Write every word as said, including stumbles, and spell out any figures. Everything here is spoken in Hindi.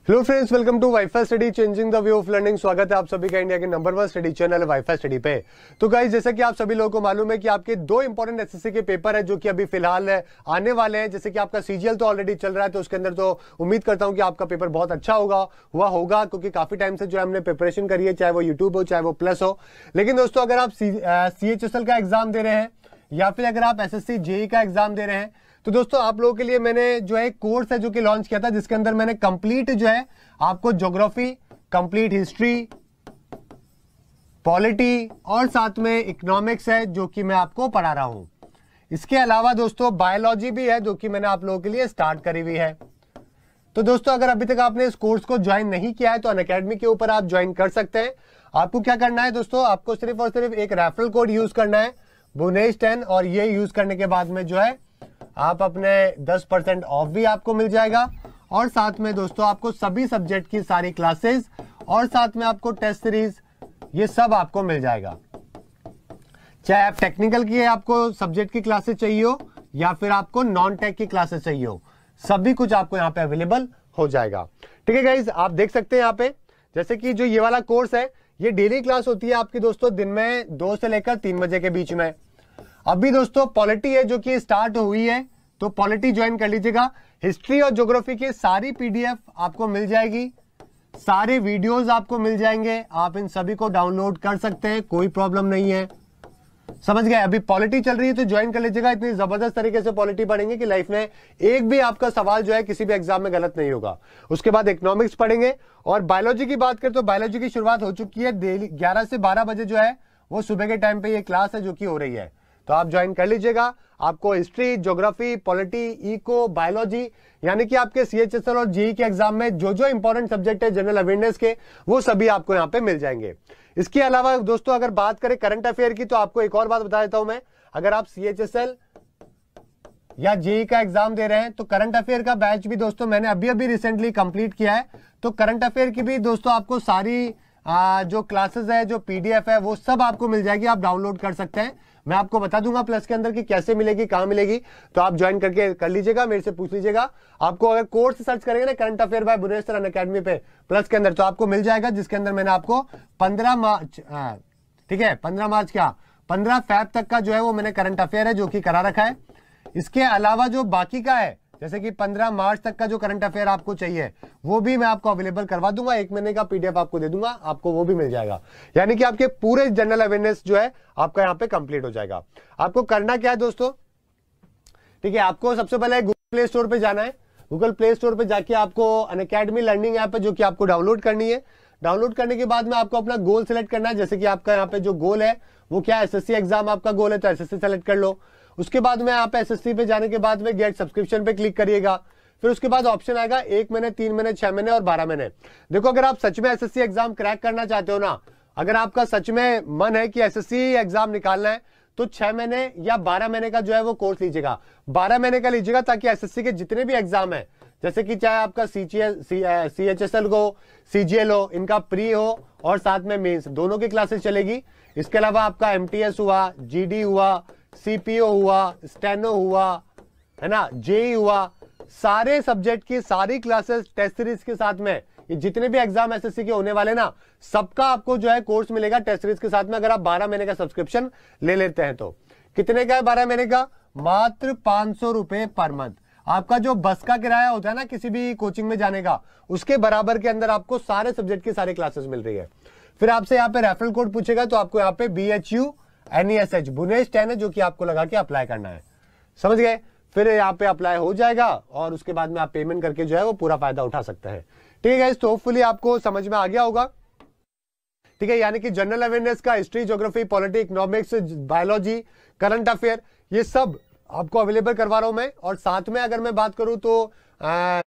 Hello friends, welcome to WiFi study changing the way of learning. स्वागत है आप सभी का इंडिया के number one study channel WiFi study पे। तो गाइस, जैसा कि आप सभी लोगों को मालूम है कि आपके दो इंपॉर्टेंट एसएससी के पेपर है जो कि अभी फिलहाल आने वाले हैं। जैसे कि आपका सीजीएल तो ऑलरेडी चल रहा है, तो उसके अंदर तो उम्मीद करता हूं कि आपका पेपर बहुत अच्छा होगा हुआ होगा क्योंकि काफी टाइम से जो है हमने प्रिपरेशन करी है, चाहे वो यूट्यूब हो चाहे वो प्लस हो। लेकिन दोस्तों, अगर आप सी एच एस एल का एग्जाम दे रहे हैं या फिर अगर आप एस एस सी जेई का एग्जाम दे रहे हैं, तो दोस्तों आप लोगों के लिए मैंने जो है कोर्स है जो कि लॉन्च किया था, जिसके अंदर मैंने कंप्लीट जो है आपको ज्योग्राफी, कंप्लीट हिस्ट्री, पॉलिटी और साथ में इकोनॉमिक्स है जो कि मैं आपको पढ़ा रहा हूं। इसके अलावा दोस्तों बायोलॉजी भी है जो कि मैंने आप लोगों के लिए स्टार्ट करी हुई है। तो दोस्तों, अगर अभी तक आपने इस कोर्स को ज्वाइन नहीं किया है तो अनअकैडमी के ऊपर आप ज्वाइन कर सकते हैं। आपको क्या करना है दोस्तों, आपको सिर्फ और सिर्फ एक रेफरल कोड यूज करना है, बुनेश टेन, और ये यूज करने के बाद में जो है आप अपने दस परसेंट ऑफ भी आपको मिल जाएगा। और साथ में दोस्तों आपको सभी सब्जेक्ट की सारी क्लासेस और साथ में आपको टेस्ट सीरीज, ये सब आपको मिल जाएगा। चाहे आप टेक्निकल की आपको सब्जेक्ट की क्लासेस चाहिए हो या फिर आपको नॉन टेक की क्लासेस चाहिए हो, सभी कुछ आपको यहाँ पे अवेलेबल हो जाएगा। ठीक है गाइज, आप देख सकते हैं यहाँ पे जैसे कि जो ये वाला कोर्स है, ये डेली क्लास होती है आपकी दोस्तों दिन में दो से लेकर तीन बजे के बीच में। अभी दोस्तों पॉलिटी है जो कि स्टार्ट हुई है, तो पॉलिटी ज्वाइन कर लीजिएगा। हिस्ट्री और ज्योग्राफी की सारी पीडीएफ आपको मिल जाएगी, सारे वीडियोस आपको मिल जाएंगे, आप इन सभी को डाउनलोड कर सकते हैं, कोई प्रॉब्लम नहीं है। समझ गए? अभी पॉलिटी चल रही है तो ज्वाइन कर लीजिएगा। इतनी जबरदस्त तरीके से पॉलिटी पढ़ेंगे कि लाइफ में एक भी आपका सवाल जो है किसी भी एग्जाम में गलत नहीं होगा। उसके बाद इकोनॉमिक्स पढ़ेंगे। और बायोलॉजी की बात करें तो बायोलॉजी की शुरुआत हो चुकी है, डेली ग्यारह से बारह बजे जो है वो सुबह के टाइम पे ये क्लास है जो कि हो रही है, तो आप ज्वाइन कर लीजिएगा। आपको history, geography, polity, eco, biology, यानी कि आपके सीएचएसएल और जेईई के एग्जाम में जो जो इंपॉर्टेंट सब्जेक्ट है जनरल अवेयरनेस के, वो सभी आपको यहाँ पे मिल जाएंगे। इसके अलावा दोस्तों अगर बात करें करंट अफेयर की, तो आपको एक और बात बता देता हूं मैं। अगर आप सीएचएसएल या जेईई का एग्जाम दे रहे हैं तो करंट अफेयर का बैच भी दोस्तों मैंने अभी अभी रिसेंटली कंप्लीट किया है। तो करंट अफेयर की भी दोस्तों आपको सारी आ, जो क्लासेस है, जो पीडीएफ है, वो सब आपको मिल जाएगी, आप डाउनलोड कर सकते हैं। मैं आपको बता दूंगा प्लस के अंदर कि कैसे मिलेगी, कहां मिलेगी, तो आप ज्वाइन करके कर लीजिएगा, मेरे से पूछ लीजिएगा। आपको अगर कोर्स सर्च करेंगे ना current affair by Bhunesh ten Unacademy पे प्लस के अंदर, तो आपको मिल जाएगा, जिसके अंदर मैंने आपको पंद्रह मार्च, ठीक है पंद्रह मार्च क्या पंद्रह फैब तक का जो है वो मैंने करंट अफेयर है जो कि करा रखा है। इसके अलावा जो बाकी का है, जैसे कि पंद्रह मार्च तक का जो करंट अफेयर आपको चाहिए, वो भी मैं आपको अवेलेबल करवा दूंगा। एक महीने का पीडीएफ आपको दे दूंगा, आपको वो भी मिल जाएगा। यानी कि आपके पूरे जनरल अवेयरनेस जो है आपका यहाँ पे कंप्लीट हो जाएगा। आपको करना क्या है दोस्तों, ठीक है, आपको सबसे पहले गूगल प्ले स्टोर पे जाना है। गूगल प्ले स्टोर पे जाके आपको अनअकैडमी लर्निंग ऐप है जो कि आपको डाउनलोड करनी है। डाउनलोड करने के बाद में आपको अपना गोल सेलेक्ट करना है। जैसे कि आपका यहाँ पे जो गोल है वो क्या है, एसएससी एग्जाम आपका गोल है, तो एसएससी सेलेक्ट कर लो। उसके बाद में आप एसएससी पे जाने के बाद में गेट सब्सक्रिप्शन पे क्लिक करिएगा। फिर उसके बाद ऑप्शन आएगा एक महीने, तीन महीने, छह महीने और बारह महीने। देखो, अगर आप सच में एसएससी एग्जाम क्रैक करना चाहते हो ना, अगर आपका सच में मन है कि एसएससी एग्जाम निकालना है, तो छह महीने या बारह महीने का जो है वो कोर्स लीजिएगा। बारह महीने का लीजिएगा ताकि एसएससी के जितने भी एग्जाम है, जैसे कि चाहे आपका सीएचएसएल हो, सीजीएल हो, इनका प्री हो और साथ में मेंस, दोनों की क्लासेस चलेगी। इसके अलावा आपका एमटीएस हुआ, जीडी हुआ, सीपीओ हुआ, स्टेनो हुआ, है ना, जेई हुआ, सारे सब्जेक्ट की सारी क्लासेस टेस्ट सीरीज के साथ में, ये जितने भी एग्जाम एसएससी के होने वाले ना, सबका आपको जो है कोर्स मिलेगा टेस्ट सीरीज के साथ में। अगर आप बारह महीने का सब्सक्रिप्शन ले लेते हैं तो कितने का है बारह महीने का, मात्र पांच सौ रुपए पर मंथ। आपका जो बस का किराया होता है ना किसी भी कोचिंग में जाने का, उसके बराबर के अंदर आपको सारे सब्जेक्ट की सारी क्लासेस मिल रही है। फिर आपसे यहाँ पे रेफरल कोड पूछेगा, तो आपको यहाँ पे B H U N E S H Bhunesh ten है जो कि आपको लगा के अप्लाई करना है। समझ गए? फिर यहाँ पे अप्लाई हो जाएगा और उसके बाद में आप पेमेंट करके जो है वो पूरा फायदा उठा सकते हैं। ठीक है, तो होपफुली आपको समझ में आ गया होगा। ठीक है, यानी कि जनरल अवेयरनेस का history, geography, polity, economics, biology, current affair, ये सब आपको अवेलेबल करवा रहा हूं मैं। और साथ में अगर मैं बात करूं तो आ,